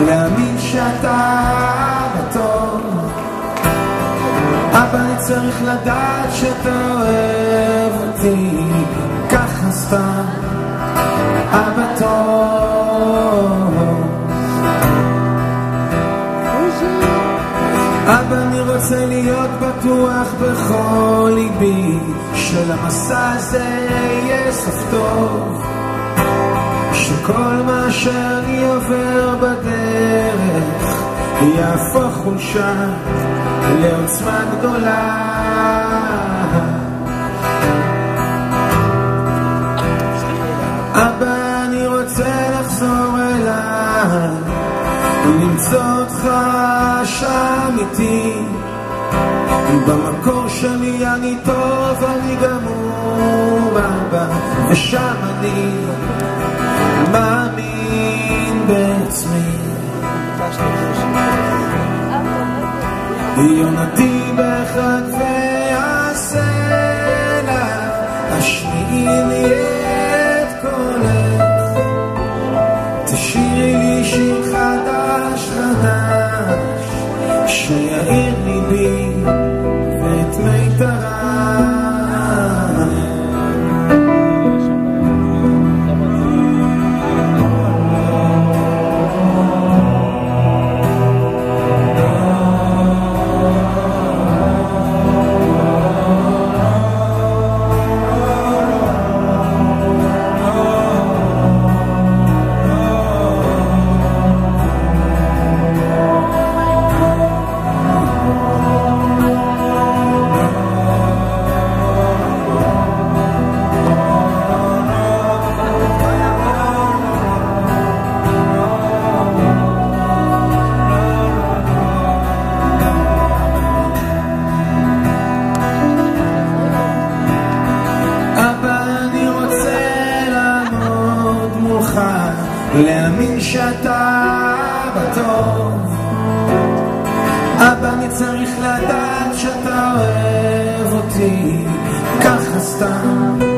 להאמין שאתה בטוב. אבא, אני צריך לדעת שאתה אוהב אותי ככה סתם. אבא טוב, אבא, אני רוצה להיות בטוח בכל ליבי שלמסע הזה יהיה סוף טוב, שכל מה שאני עובר בדרך יהפוך חולשה לעוצמה גדולה. אבא, אני רוצה לחזור אליי, למצוא אותך שם איתי, במקור שלי אני טוב, אני גמור אבא, ושם אני מאמין בעצמי. יונתי בחטפי הסלע, השמיעי לי את קולך, תשאירי לי שיר חדש חדש, שיעיר ליבי ואת מיתרי. להאמין שאתה בטוב. אבא, אני צריך לדעת שאתה אוהב אותי ככה סתם.